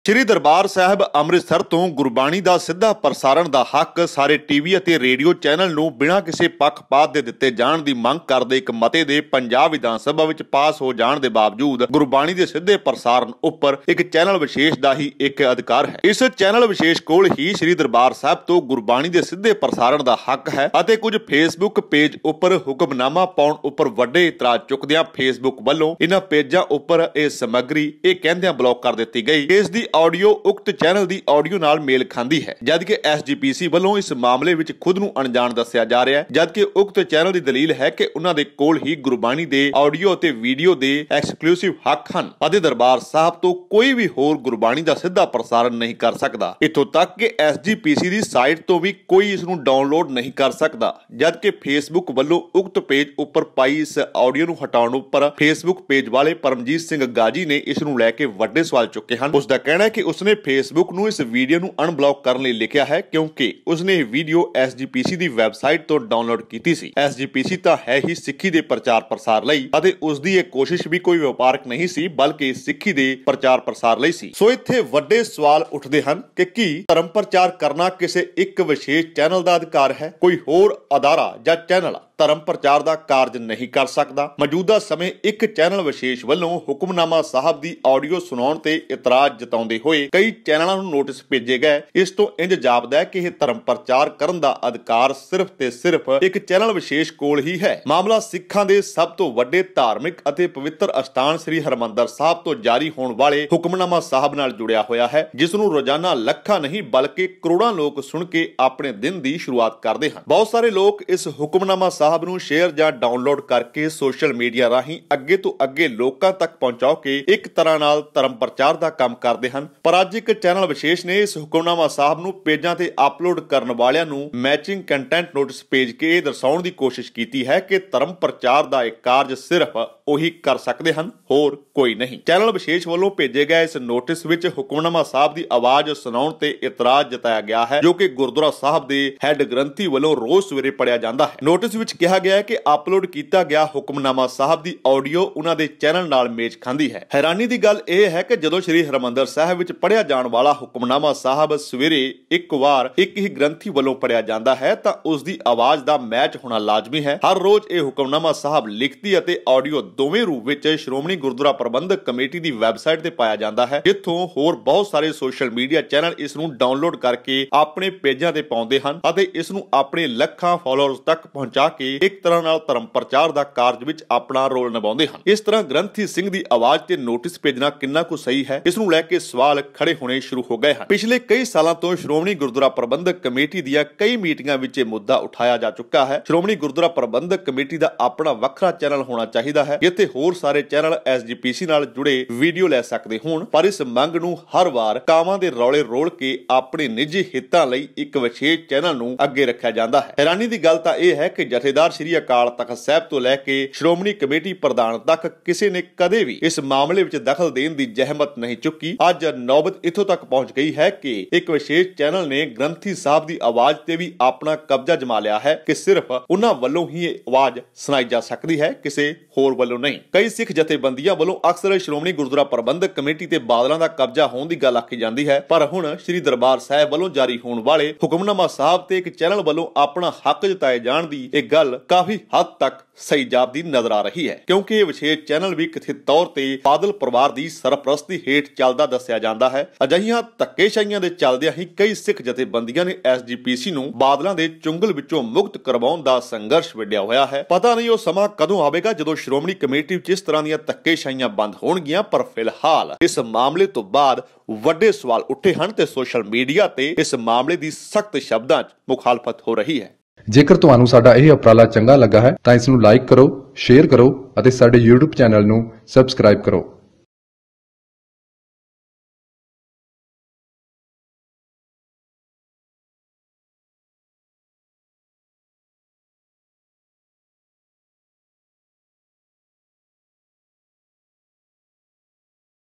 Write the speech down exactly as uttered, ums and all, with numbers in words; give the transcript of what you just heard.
श्री दरबार साहिब अमृतसर तो गुरबाणी का सीधा प्रसारण का हक सारे टीवी और रेडियो चैनल नूं बिना किसी पक्षपात के दिते जाण दी मंग करदे एक मते दे पंजाब विधान सभा विच पास हो जाण दे बावजूद गुरबाणी के सीधे प्रसारण उपर एक चैनल विशेष का ही एक अधिकार है। इस चैनल विशेष कोल ही श्री दरबार साहिब तो गुरबाणी के सीधे प्रसारण का हक है और कुछ फेसबुक पेज उपर हुक्मनामा पाउण उपर वड्डे इतराज चुकदियां फेसबुक वल्लों इन्हां पेजां उपर यह समग्री यह कहंदियां ब्लॉक कर दित्ती गई। इस दी ऑडियो उक्त चैनल की ऑडियो नाल मेल खांदी है, जबकि एस जी पी सी वालों इस मामले विच खुद नूं अणजाण दस्सिया जा रहा है, जबकि उक्त चैनल की दलील है कि उन्हां दे कोल ही गुरबाणी दे ऑडियो ते वीडियो दे एक्सक्लूसिव हक हन अते दरबार साहब तो कोई भी होर गुरबाणी का सीधा प्रसारण नहीं कर सकता। इत्थों तक कि एस जी पी सी की साइट तो भी कोई इसनूं डाउनलोड नहीं कर सकता, जबकि फेसबुक वालों उक्त पेज उपर पाई इस ऑडियो नूं हटाउण उपर फेसबुक पेज वाले परमजीत सिंह गाजी ने इसनूं लैके वड्डे सवाल चुके हैं। उसका कहना है कि उसने फेसबुक नूं इस वीडियो नूं अनब्लॉक करने लई लिखिया है क्योंकि उसने यह video S G P C दी वैबसाइट तो डाउनलोड की सी। एस जी पी सी तां है ही सिੱਖੀ दे प्रचार प्रसार लई अते उसदी यह कोशिश भी कोई व्यापारक नहीं सी बल्कि सिੱਖੀ दे प्रचार प्रसार लई सी। सो इत्थे वड्डे सवाल उठदे हन कि की धर्म प्रचार करना किसी एक विशेष चैनल का अधिकार है? कोई होर अदारा या चैनल धर्म प्रचार का कार्य नहीं कर सकता? मौजूदा समय एक चैनल विशेष वालों हुक्मनामा साहब की ऑडियो सुनाउण ते इतराज जताउंदे होए कई चैनलों नूं नोटिस भेजे गए। इस तो इंज जापदा है कि यह धर्म प्रचार करन दा अधिकार सिर्फ ते सिर्फ एक चैनल विशेष कोल ही है। मामला सिखां दे सब तो वड्डे धार्मिक अते पवित्र अस्थान श्री हरमंदर साहब तो जारी होने वाले हुक्मनामा साहब नाल जुड़िया होया है, जिसनूं रोजाना लखां नहीं बल्कि करोड़ां लोग सुन के अपने दिन की शुरुआत करते हैं। बहुत सारे लोग इस हुक्मनामा साहब नूं शेयर या डाउनलोड करके सोशल मीडिया राही अगे तो अगे लोकां तक पहुंचा के एक तरह नाल धर्म प्रचार का काम करते हैं। पर अज एक चैनल विशेष ने इस हुक्मनामा साहब नूं पेजां ते अपलोड करन वालियां नूं मैचिंग कंटेंट नोटिस भेज के दर्शाउण दी कोशिश की है कि धर्म प्रचार का एक कार्य सिर्फ ਉਹੀ कर सकते हैं, होर कोई नहीं। चैनल विशेष वालों भेजे गए इस नोटिस विच हुक्मनामा साहब की आवाज सुनाउण ते इतराज जताया गया है, जो कि गुरुद्वारा साहब दे हैड ग्रंथी वालों रोज सवेरे पढ़िया जाता है। नोटिस विच कहा गया है कि अपलोड किया गया हुक्मनामा साहब की ऑडियो उन्हां दे चैनल नाल मेच खांदी है। हैरानी की गल यह है कि जदों श्री हरमंदर साहब विच पढ़िया जाण वाला हुक्मनामा साहब सवेरे एक बार एक ही ग्रंथी वालों पढ़िया जाता है तां उसकी आवाज का मैच होना लाजमी है। हर रोज यह हुक्मनामा साहब लिखती अते ऑडियो दोवें रूप विच श्रोमणी गुरुद्वारा प्रबंधक कमेटी की वैबसाइट ते पाया जाता है, जिथों होर बहुत सारे सोशल मीडिया चैनल इसनूं डाउनलोड करके अपने पेजां ते पाउंदे हन अते इसनूं अपने लखां फॉलोअर्स तक पहुंचा के एक तरह नाल धर्म प्रचार दा कार्य विच अपना रोल निभाउंदे हन। इस तरह ग्रंथी सिंह दी आवाज ते नोटिस भेजना किन्ना कुछ सही है, इसनूं लैके सवाल खड़े होने शुरू हो गए हैं। पिछले कई सालों तो श्रोमणी गुरुद्वारा प्रबंधक कमेटी दी कई मीटिंगां विच मुद्दा उठाया जा चुका है। श्रोमणी गुरुद्वारा प्रबंधक कमेटी का अपना वखरा चैनल होना चाहिए है, जिथे होर सारे channel S G P C नाल जुड़े वीडियो लै सकते होण, पर इस मंग नूं हर वार कावां दे रौले रोल के अपने निजी हितां लई एक विशेष चैनल नूं अगे रखिया जांदा है। हैरानी दी गल तां इह है कि जथेदार श्री अकाल तख्त साहिब तो लैके श्रोमणी कमेटी प्रधान तक किसी ने कदे भी इस मामले विच दखल देण दी जहमत नहीं चुकी। अज नौबत इत्थों तक पहुंच गई है कि एक विशेष चैनल ने ग्रंथी साहब दी आवाज ते भी अपना कब्जा जमा लिया है कि सिर्फ उन्हां वल्लों ही आवाज सुनाई जा सकती है, किसी होर वल्लों नहीं। कई सिख जथेबंदियां वालों अक्सर श्रोमणी गुरुद्वारा प्रबंधक कमेटी ते बादलों का कब्जा होने की गल आखी जाती है, पर हुण श्री दरबार साहिब वालों जारी होने वाले हुक्मनामा साहब ते एक चैनल वालों अपना हक जताए जाण दी एक गल काफी हद तक सही जापदी नजर आ रही है, क्योंकि यह विशेष चैनल भी कथित तौर ते बादल परिवार की सरपरस्ती हेठ चलदा दस्सिया जाता है। अजिहियां धक्केशाहियां दे चलदियां ही कई सिख जथेबंदियां ने एस जी पी सी नूं बादलों के चुंगल विचों मुक्त करवाउण दा संघर्ष विढ़िया होया है। पता नहीं वो समा कदों आवेगा जदों श्रोमणी कमेटी जिस तरह ਦੀਆਂ ਧੱਕੇਸ਼ਾਹੀਆਂ ਬੰਦ ਹੋਣਗੀਆਂ, पर फिलहाल इस मामले तो बाद ਵੱਡੇ सवाल उठे ਹਨ ਤੇ सोशल मीडिया ਤੇ इस मामले की सख्त शब्दां च मुखालफत हो रही है। ਜੇਕਰ ਤੁਹਾਨੂੰ ਸਾਡਾ ਇਹ ਉਪਰਾਲਾ ਚੰਗਾ ਲੱਗਾ ਹੈ ਤਾਂ ਇਸ ਨੂੰ ਲਾਈਕ ਕਰੋ, ਸ਼ੇਅਰ ਕਰੋ ਅਤੇ ਸਾਡੇ YouTube ਚੈਨਲ ਨੂੰ ਸਬਸਕ੍ਰਾਈਬ ਕਰੋ।